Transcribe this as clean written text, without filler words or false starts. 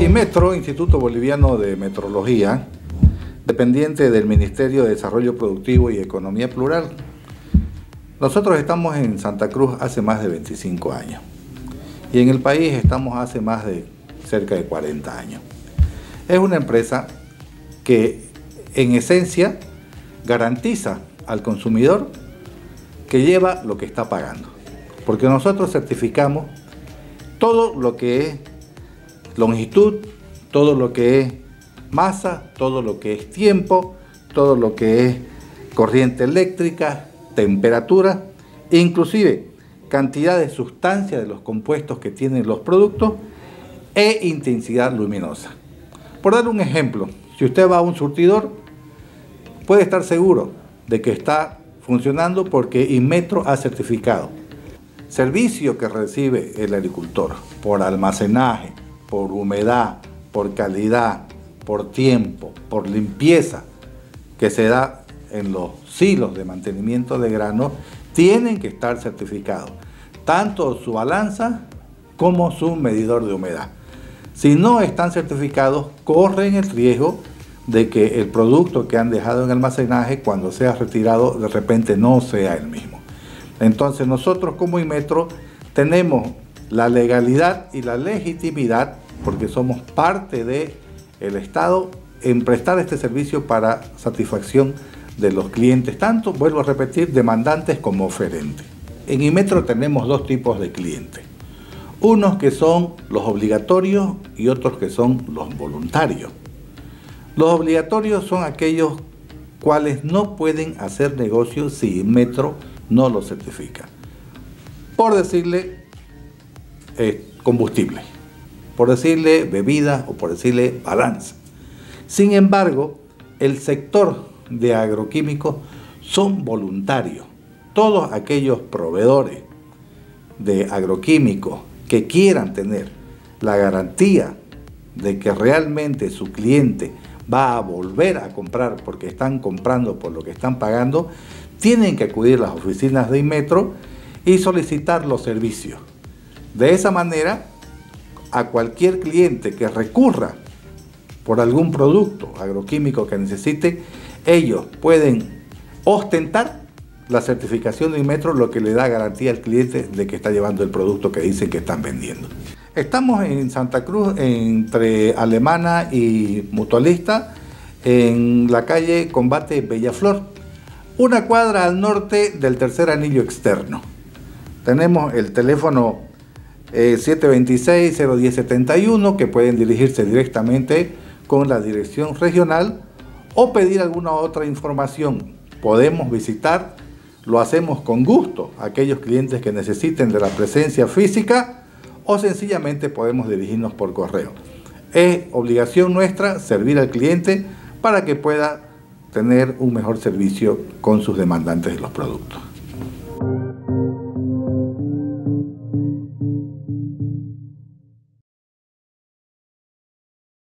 INMETRO, Instituto Boliviano de Metrología, dependiente del Ministerio de Desarrollo Productivo y Economía Plural. Nosotros estamos en Santa Cruz hace más de 25 años y en el país estamos hace más de cerca de 40 años. Es una empresa que en esencia garantiza al consumidor que lleva lo que está pagando, porque nosotros certificamos todo lo que es longitud, todo lo que es masa, todo lo que es tiempo, todo lo que es corriente eléctrica, temperatura, e inclusive cantidad de sustancia de los compuestos que tienen los productos e intensidad luminosa. Por dar un ejemplo, si usted va a un surtidor, puede estar seguro de que está funcionando porque INMETRO ha certificado. Servicio que recibe el agricultor por almacenaje, por humedad, por calidad, por tiempo, por limpieza que se da en los silos de mantenimiento de grano, tienen que estar certificados, tanto su balanza como su medidor de humedad. Si no están certificados, corren el riesgo de que el producto que han dejado en almacenaje, cuando sea retirado, de repente no sea el mismo. Entonces nosotros como INMETRO tenemos la legalidad y la legitimidad, porque somos parte del Estado, en prestar este servicio para satisfacción de los clientes, tanto, vuelvo a repetir, demandantes como oferentes. En INMETRO tenemos dos tipos de clientes, unos que son los obligatorios y otros que son los voluntarios. Los obligatorios son aquellos cuales no pueden hacer negocio si INMETRO no lo certifica. Por decirle combustible, por decirle bebida o por decirle balanza. Sin embargo, el sector de agroquímicos son voluntarios. Todos aquellos proveedores de agroquímicos que quieran tener la garantía de que realmente su cliente va a volver a comprar porque están comprando por lo que están pagando, tienen que acudir a las oficinas de INMETRO y solicitar los servicios. De esa manera, a cualquier cliente que recurra por algún producto agroquímico que necesite, ellos pueden ostentar la certificación de INMETRO, lo que le da garantía al cliente de que está llevando el producto que dicen que están vendiendo. Estamos en Santa Cruz, entre Alemana y Mutualista, en la calle Combate Bellaflor, una cuadra al norte del tercer anillo externo. Tenemos el teléfono 726-01071, que pueden dirigirse directamente con la dirección regional o pedir alguna otra información. Podemos visitar, lo hacemos con gusto, a aquellos clientes que necesiten de la presencia física, o sencillamente podemos dirigirnos por correo. Es obligación nuestra servir al cliente para que pueda tener un mejor servicio con sus demandantes de los productos.